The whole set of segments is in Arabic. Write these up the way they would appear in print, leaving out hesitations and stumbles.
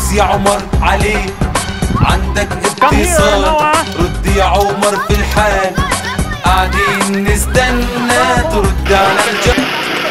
دوس يا عمر عليه، عندك اتصال رد يا عمر في الحال، قاعدين نستنى ترد على الجو.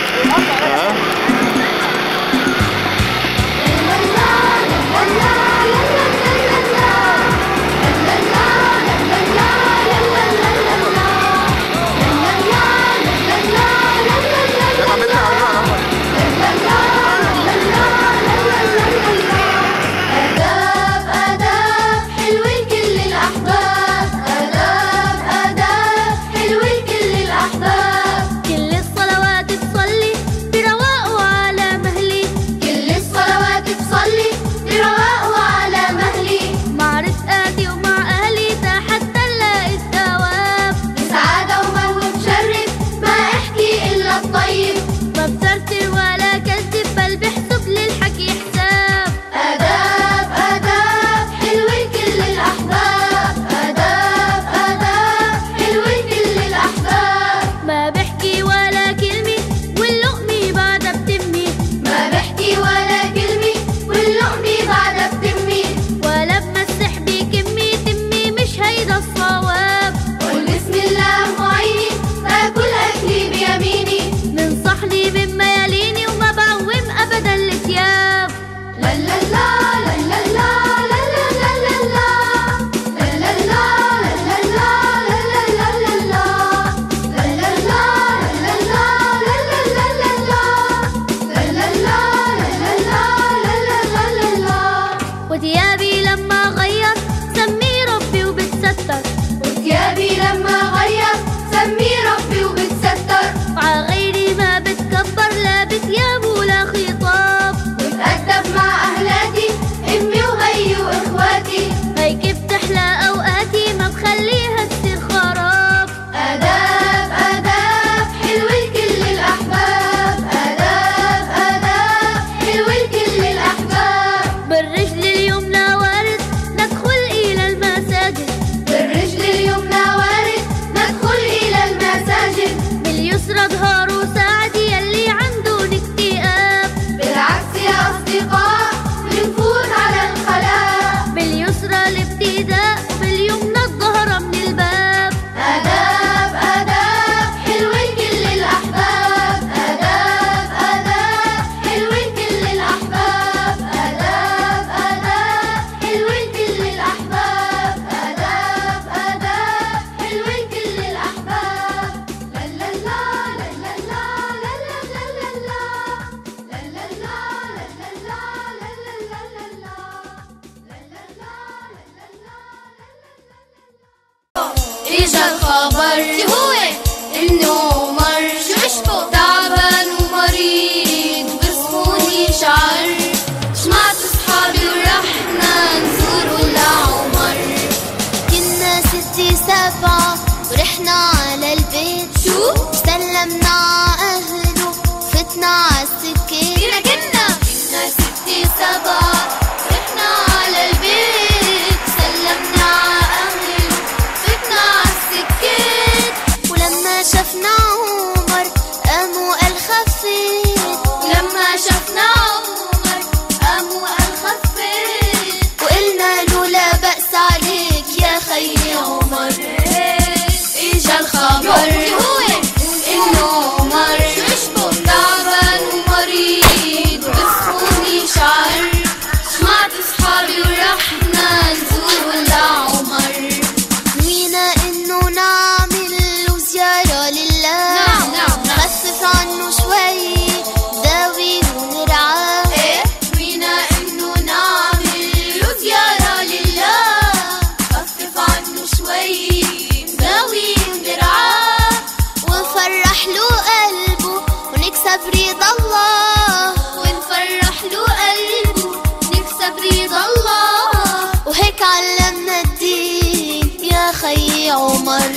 عمر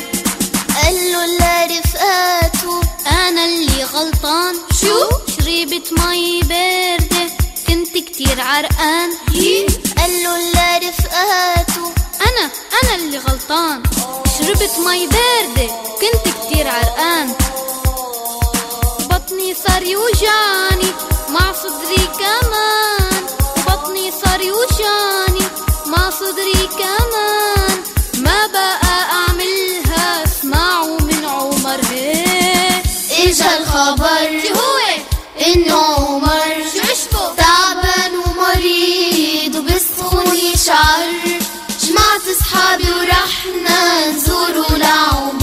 قاله لرفقاته أنا اللي غلطان. شو؟ شربت مي باردة كنت كتير عرقان. قاله لرفقاته أنا اللي غلطان. شربت مي باردة كنت كتير عرقان. بطني صار يوجعني مع صدري كمان. بطني صار يوجعني الخبر شو هو؟ إنه عمر تعبان ومريض وبالصون يشعر. جمعت أصحابي ورحنا نزوره لعمر.